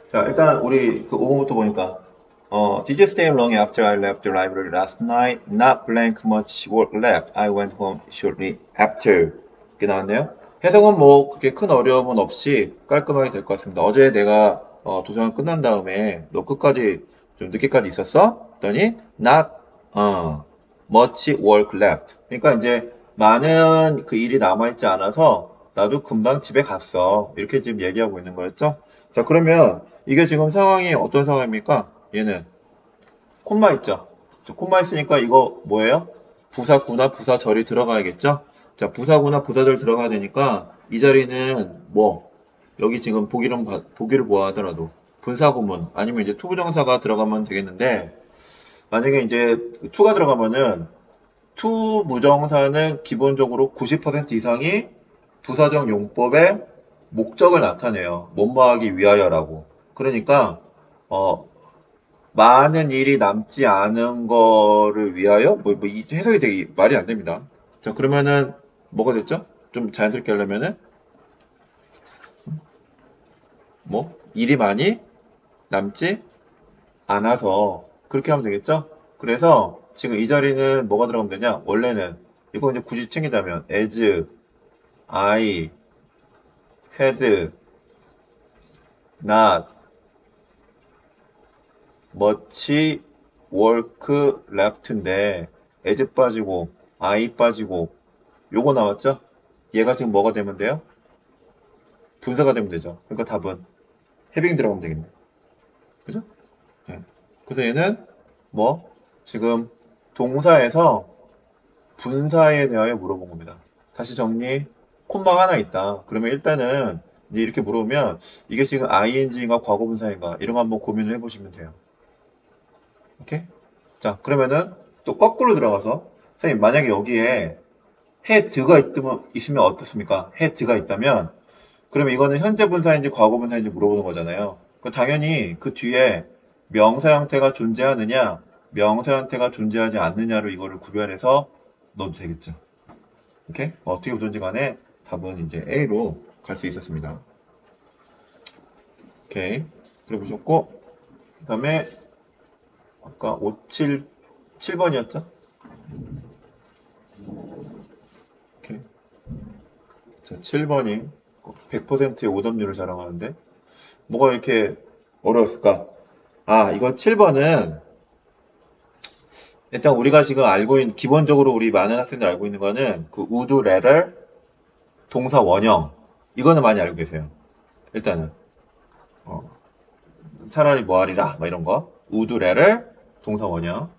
자, 일단 우리 그 5번부터 보니까 Did you stay long after I left the library last night? Not blank much work left. I went home shortly after. 이렇게 나왔네요. 해석은 뭐 그렇게 큰 어려움은 없이 깔끔하게 될 것 같습니다. 어제 내가 도서관 끝난 다음에 너 끝까지 좀 늦게까지 있었어? 했더니 not much work left. 그러니까 이제 많은 그 일이 남아있지 않아서 나도 금방 집에 갔어. 이렇게 지금 얘기하고 있는 거였죠? 자, 그러면 이게 지금 상황이 어떤 상황입니까? 얘는 콤마 있죠? 자, 콤마 있으니까 이거 뭐예요? 부사구나 부사절이 들어가야겠죠? 자, 부사구나 부사절 들어가야 되니까 이 자리는 뭐 여기 지금 보기를 보아하더라도 분사구문 아니면 이제 투부정사가 들어가면 되겠는데 만약에 이제 투가 들어가면은 투부정사는 기본적으로 90% 이상이 부사적 용법의 목적을 나타내요. 뭐뭐하기 위하여라고. 그러니까 어, 많은 일이 남지 않은 거를 위하여 이 해석이 되게 말이 안 됩니다. 자, 그러면은 뭐가 됐죠? 좀 자연스럽게 하려면은 뭐 일이 많이 남지 않아서 그렇게 하면 되겠죠? 그래서 지금 이 자리는 뭐가 들어가면 되냐? 원래는 이거 이제 굳이 챙기자면 as I had not much work left인데 as 빠지고 I 빠지고 요거 나왔죠? 얘가 지금 뭐가 되면 돼요? 분사가 되면 되죠. 그러니까 답은 헤빙 들어가면 되겠네. 그죠? 네. 그래서 얘는 뭐 지금 동사에서 분사에 대하여 물어본 겁니다. 다시 정리. 콤마가 하나 있다. 그러면 일단은 이제 이렇게 물어보면 이게 지금 ing인가 과거분사인가 이런 거 한번 고민을 해보시면 돼요. 오케이? 자, 그러면은 또 거꾸로 들어가서 선생님 만약에 여기에 had가 있으면 어떻습니까? had가 있다면 그럼 이거는 현재 분사인지 과거 분사인지 물어보는 거잖아요. 당연히 그 뒤에 명사 형태가 존재하느냐, 명사 형태가 존재하지 않느냐로 이거를 구별해서 넣어도 되겠죠. 오케이? 어떻게 보든지 간에 답은 이제 A로 갈 수 있었습니다. 오케이. 그래 보셨고, 그 다음에 아까 7번이었죠? 오케이. 자, 7번이 100%의 오답률을 자랑하는데, 뭐가 이렇게 어려웠을까? 아, 이거 7번은 일단 우리가 지금 알고 있는 기본적으로 우리 많은 학생들 알고 있는 거는 그 would rather 동사 원형 이거는 많이 알고 계세요. 일단은 어, 차라리 뭐하리라 막 이런 거 would rather 동사 원형.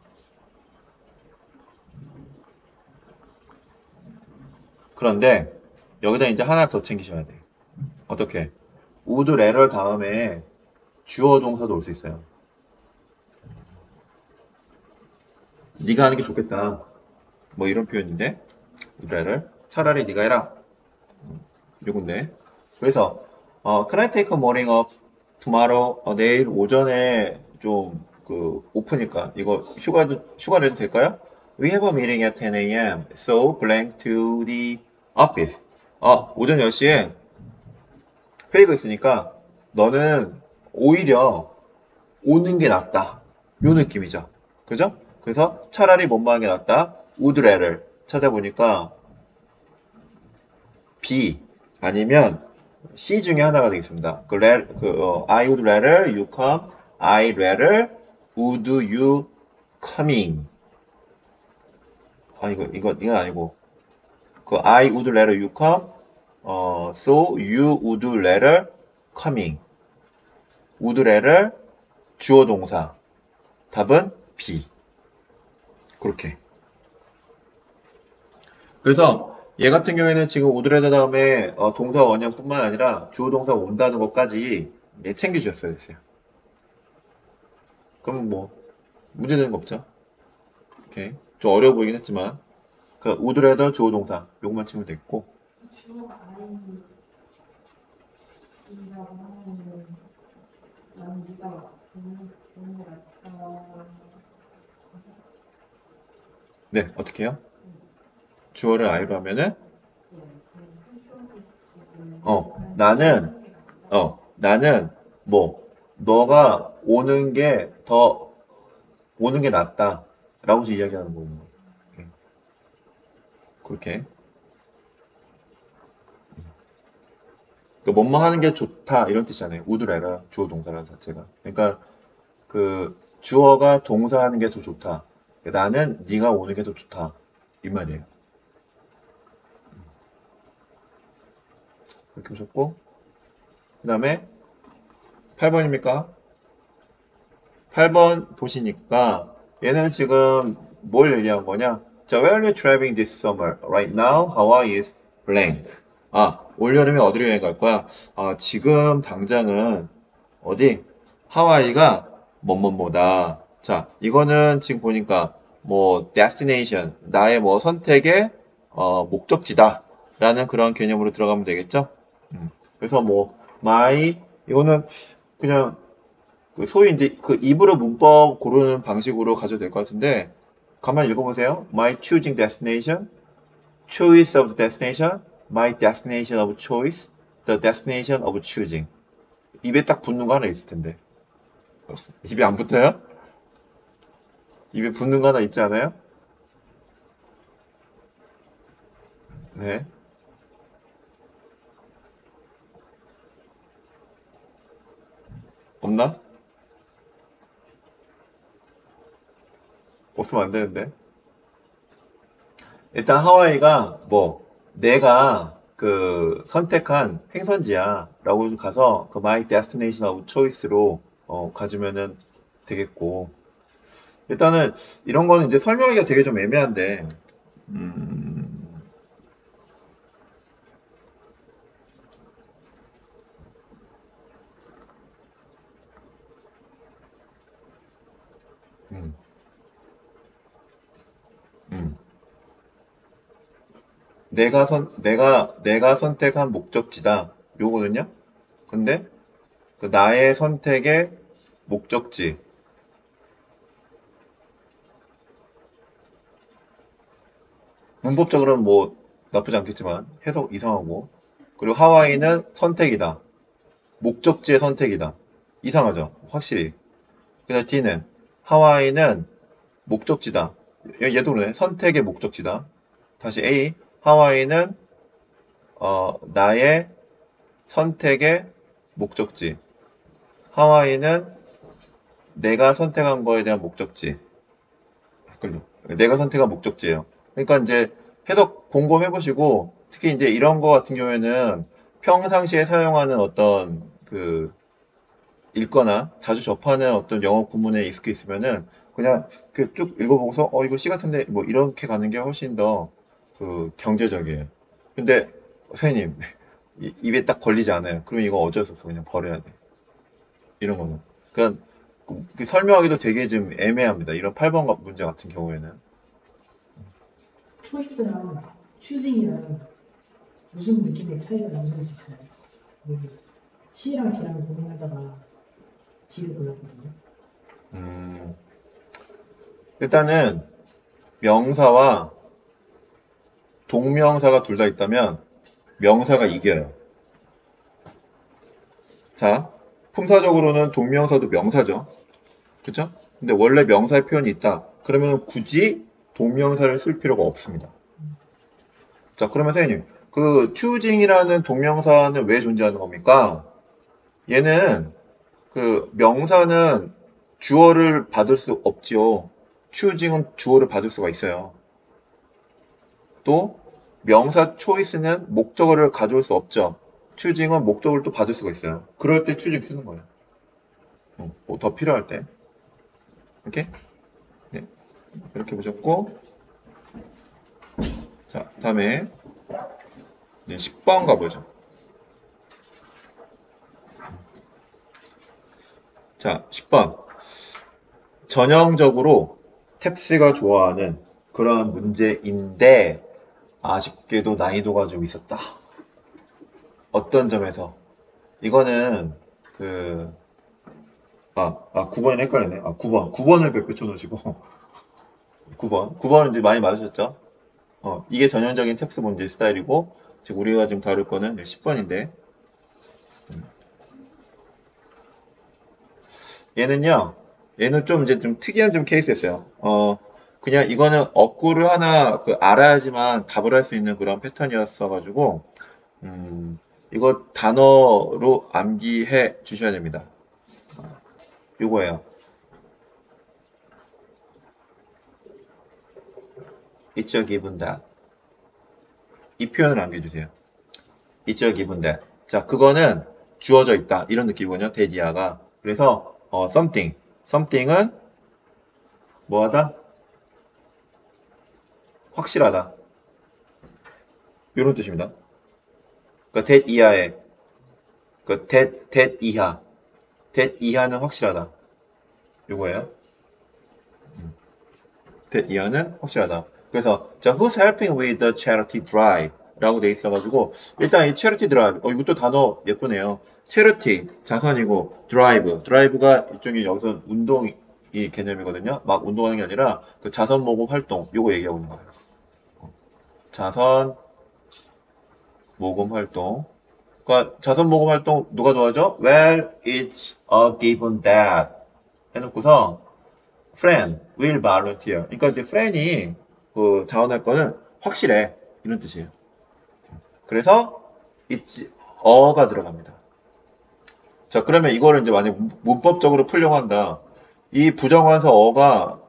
그런데 여기다 이제 하나 더 챙기셔야 돼요. 어떻게? would rather 다음에 주어 동사도 올 수 있어요. 네가 하는 게 좋겠다. 뭐 이런 표현인데 would rather 차라리 네가 해라. 요건데. 그래서 Can I take a morning off tomorrow? 내일 오전에 좀 그 오프니까 이거 휴가 내도 될까요? We have a meeting at 10 a.m. So blank to the office. 오전 10시에 회의가 있으니까 너는 오히려 오는 게 낫다. 요 느낌이죠. 그죠? 그래서 차라리 뭐뭐 하는 게 낫다. would rather 찾아보니까 B 아니면 C 중에 하나가 되겠습니다. I would rather you come. I rather would you coming. 이건 아니고. I would rather you come. So you would rather coming. would rather 주어 동사. 답은 B. 그렇게. 그래서 얘 같은 경우에는 지금 would rather 다음에 동사 원형뿐만 아니라 주어 동사 온다는 것까지 챙겨주셨어야 됐어요. 그럼 뭐 문제되는 거 없죠? 오케이. 좀 어려워 보이긴 했지만 그 우드레더 주어 동사 요것만 치면 되겠고 주어가 아이라고 하면은 나는 네가 보는 거 같다. 네 어떻게 해요? 주어를 I로 하면은 그 어 난 네가 나는 하는 게 낫다. 나는 뭐 너가 오는 게 낫다. 라고 이야기하는 거예요. 그렇게. 그 뭐뭐 하는 게 좋다. 이런 뜻이잖아요. 우드래라. 주어 동사라는 자체가. 그러니까 그 주어가 동사하는 게 더 좋다. 나는 네가 오는 게 더 좋다. 이 말이에요. 그렇게 보셨고. 그 다음에 8번입니까? 8번 보시니까 얘는 지금 뭘 얘기한 거냐? 자, where are you traveling this summer? Right now, Hawaii is blank. 아, 올여름에 어디로 여행 갈 거야? 아, 지금 당장은 어디? 하와이가 뭐뭐뭐다. 자, 이거는 지금 보니까 뭐 destination, 나의 뭐 선택의 목적지다. 라는 그런 개념으로 들어가면 되겠죠? 그래서 뭐 my 이거는 그냥 그 소위 이제 그 입으로 문법 고르는 방식으로 가져도 될 것 같은데 가만히 읽어보세요. My choosing destination, choice of the destination, my destination of choice, the destination of choosing. 입에 딱 붙는 거 하나 있을 텐데. 입에 안 붙어요? 입에 붙는 거 하나 있지 않아요? 네. 없나? 없으면 안 되는데. 일단 하와이가 뭐 내가 그 선택한 행선지야 라고 가서 그 my destination of choice로 가주면은 되겠고 일단은 이런 거는 이제 설명하기가 되게 좀 애매한데 음, 음, 음. 내가 선택한 목적지다 요거는요 근데 그 나의 선택의 목적지 문법적으로는 뭐 나쁘지 않겠지만 해석 이상하고 그리고 하와이는 선택이다 목적지의 선택이다. 이상하죠? 확실히. 그래서 D는 하와이는 목적지다. 얘도 그러네. 선택의 목적지다. 다시 A. 하와이는 나의 선택의 목적지. 하와이는 내가 선택한 거에 대한 목적지. 헷갈려. 내가 선택한 목적지예요. 그러니까 이제 해석 곰곰 해보시고 특히 이제 이런 거 같은 경우에는 평상시에 사용하는 어떤 그 읽거나 자주 접하는 어떤 영어 구문에 익숙해 있으면은 그냥 그 쭉 읽어보고서 이거 C 같은데 뭐 이렇게 가는 게 훨씬 더 그 경제적이에요. 근데 선생님 입에 딱 걸리지 않아요. 그럼 이거 어쩔 수 없어 그냥 버려야 돼. 이런 거는. 그러니까 그 설명하기도 되게 좀 애매합니다. 이런 8번 문제 같은 경우에는. 초이스랑 추징이랑 무슨 느낌의 차이가 나는지 잘 모르겠어요. C랑 D랑 고민하다가 D를 골랐거든요. 음, 일단은 명사와 동명사가 둘 다 있다면 명사가 이겨요. 자, 품사적으로는 동명사도 명사죠. 그죠? 근데 원래 명사의 표현이 있다. 그러면 굳이 동명사를 쓸 필요가 없습니다. 자, 그러면 선생님, 그 choosing이라는 동명사는 왜 존재하는 겁니까? 얘는 그 명사는 주어를 받을 수 없지요. choosing은 주어를 받을 수가 있어요. 또 명사 choice는 목적어를 가져올 수 없죠. choosing은 목적을 또 받을 수가 있어요. 그럴 때 choosing 쓰는 거예요. 뭐더 필요할 때. 이렇게? 네, 이렇게 보셨고, 자, 다음에 네, 10번 가보죠. 자, 10번. 전형적으로 탭스가 좋아하는 그런 문제인데, 아쉽게도 난이도가 좀 있었다. 어떤 점에서? 이거는, 그, 9번이 헷갈리네. 9번. 9번을 몇 쳐놓으시고, 9번. 9번은 이제 많이 맞으셨죠? 이게 전형적인 탭스 문제 스타일이고, 지금 우리가 지금 다룰 거는 10번인데, 얘는요, 얘는 좀 이제 좀 특이한 좀 케이스였어요. 그냥 이거는 어구를 하나 알아야지만 답을 할 수 있는 그런 패턴이었어가지고, 이거 단어로 암기해 주셔야 됩니다. 요거예요. It's a given that. 이 표현을 암기해주세요. It's a given that. 자, 그거는 주어져 있다. 이런 느낌이거든요. 대디아가. 그래서, something. something은 뭐하다? 확실하다. 이런 뜻입니다. 그러니까 that 이하에, that 이하. that 이하는 확실하다. 요거예요. that 이하는 확실하다. 그래서, 자, who's helping with the charity drive? 라고 돼 있어가지고, 일단 이 charity drive, 이것도 단어 예쁘네요. charity, 자선이고, drive가 일종의 여기서 운동이 개념이거든요. 막 운동하는 게 아니라, 그 자선 모금 활동, 요거 얘기하고 있는 거예요. 자선 모금 활동. 그러니까 자선 모금 활동 누가 도와줘? Well, it's a given that. 해놓고서 friend will volunteer. 그러니까 이제 friend이 그 자원할 거는 확실해. 이런 뜻이에요. 그래서 it's a가 들어갑니다. 자, 그러면 이거를 이제 만약 문법적으로 풀려고 한다. 이 부정관사 어가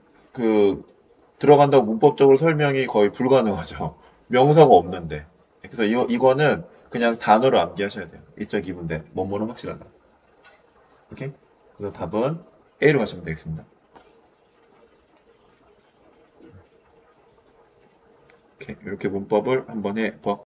들어간다고 문법적으로 설명이 거의 불가능하죠. 명사가 없는데. 그래서 이거는 그냥 단어로 암기하셔야 돼요. 이자 기분데 뭐뭐는 확실하다. 오케이? 그래서 답은 A로 가시면 되겠습니다. 오케이. 이렇게 문법을 한번 해봐